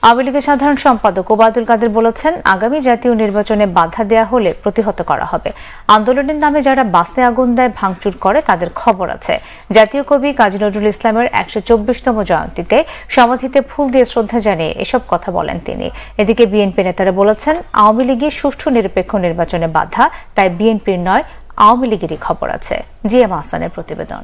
আওয়ামী লীগের সাধারণ সম্পাদক ওবায়দুল কাদের বলেছেন, আগামী জাতীয় নির্বাচনে বাধা দেয়া হলে প্রতিহত করা হবে। আন্দোলনের নামে যারা বাসে আগুন দেয়, ভাঙচুর করে, তাদের খবর আছে। জাতীয় কবি কাজী নজরুল ইসলামের ১২৪তম জয়ন্তীতে সমাধিতে ফুল দিয়ে শ্রদ্ধা জানিয়ে এসব কথা বলেন তিনি। এদিকে বিএনপি নেতারা বলেছেন, আওয়ামী লীগের সুষ্ঠু নিরপেক্ষ নির্বাচনে বাধা, তাই বিএনপির নয়, আওয়ামী লীগেরই খবর আছে। জিএম আহসানের প্রতিবেদন।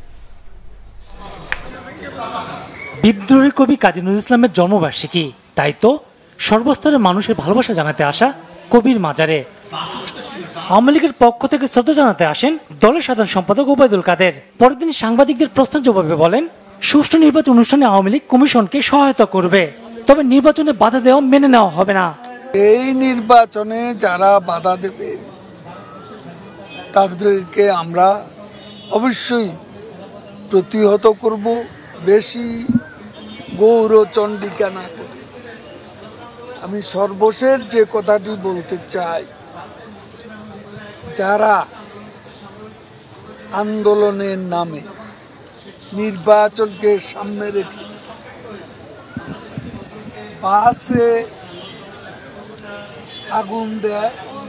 বিদ্রোহী কবি কাজী নজরুল ইসলামের জন্মবার্ষিকী, তাই তো সর্বস্তরের মানুষের ভালোবাসা জানাতে আসা কবির মাজারে আওয়ামী লীগের পক্ষ থেকে শ্রদ্ধা জানাতে আসেন দলের সাধারণ সম্পাদক ওবায়দুল কাদের। পরের দিন সাংবাদিকদের প্রশ্নের জবাবে বলেন, সুষ্ঠু নির্বাচন অনুষ্ঠানে আওয়ামী লীগ কমিশনকে সহায়তা করবে, তবে নির্বাচনে বাধা দেওয়া মেনে নেওয়া হবে না। এই নির্বাচনে যারা বাধা দেবে তাদেরকে আমরা অবশ্যই প্রতিহত করব। বেশি গৌরচণ্ডিকা না করে আমি সর্বশেষ যে কথাটি বলতে চাই, যারা আন্দোলনের নামে নির্বাচনকে সামনে রেখে বাসে আগুন দেয়,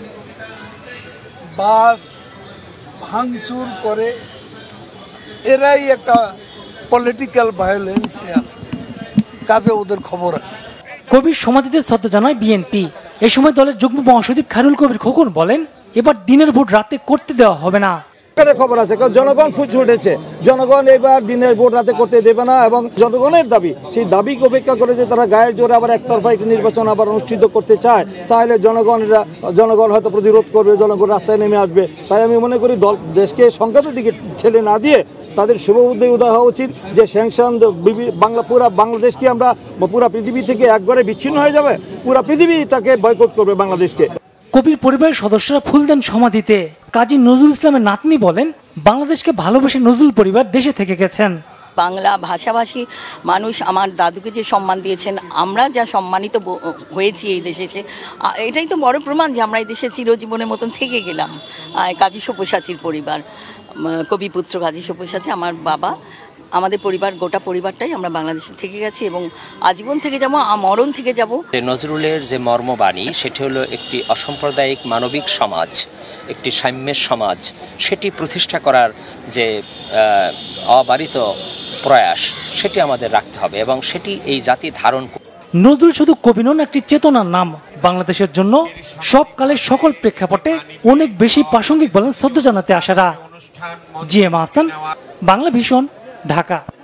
বাস ভাঙচুর করে, এরাই একটা পলিটিক্যাল ভায়োলেন্সে আছে, কাজে ওদের খবর আছে। কবির সমাধিতে শ্রদ্ধা জানায় বিএনপি। এ সময় দলের যুগ্ম মহাসচিব খায়রুল কবির খোকন বলেন, এবার দিনের ভোট রাতে করতে দেওয়া হবে না। খবর আছে, জনগণ ফুসে উঠেছে, জনগণ এবার দিনের ভোট রাতে করতে দেবে না এবং জনগণের দাবি, সেই দাবিকে উপেক্ষা করে যে তারা গায়ের জোরে আবার একতরফা একটি নির্বাচন আবার অনুষ্ঠিত করতে চায়, তাহলে জনগণ হয়তো প্রতিরোধ করবে, জনগণ রাস্তায় নেমে আসবে। তাই আমি মনে করি দেশকে সংঘাতের দিকে ঠেলে না দিয়ে তাদের শুভবুদ্ধি উদয় হওয়া উচিত যে স্যাংশন পুরা বাংলাদেশকে আমরা পুরা পৃথিবী থেকে একবারে বিচ্ছিন্ন হয়ে যাবে, পুরা পৃথিবী তাকে বয়কট করবে বাংলাদেশকে। কবির পরিবারের সদস্যরা ফুল দেন সমাধিতে। কাজী নজরুল ইসলামের নাতনি বলেন, বাংলাদেশকে ভালোবেসে নজরুল পরিবার দেশে থেকে গেছেন। বাংলা ভাষাভাষী মানুষ আমার দাদুকে যে সম্মান দিয়েছেন, আমরা যা সম্মানিত হয়েছি এই দেশে এসে, এটাই তো বড় প্রমাণ যে আমরা এই দেশে চিরজীবনের মতন থেকে গেলাম। কাজী সব্যসাচীর পরিবার, কবিপুত্র কাজী সব্যসাচী আমার বাবা, আমাদের পরিবার, গোটা পরিবারটাই আমরা বাংলাদেশে থেকে গেছি এবং আজীবন থেকে যাবো, মরণ থেকে যাব। নজরুলের যে মর্মবাণী, সেটি হলো একটি অসাম্প্রদায়িক মানবিক সমাজ, একটি সাম্যের সমাজ, সেটি প্রতিষ্ঠা করার যে অবারিত প্রয়াস, সেটি আমাদের রাখতে হবে এবং সেটি এই জাতি ধারণ করবে। নজরুল শুধু কবি নন, একটি চেতনার নাম। বাংলাদেশের জন্য সব কালের সকল প্রেক্ষাপটে অনেক বেশি প্রাসঙ্গিক বলেন শ্রদ্ধা জানাতে আসারা। GM Ahsan, Bangla vision, Dhaka.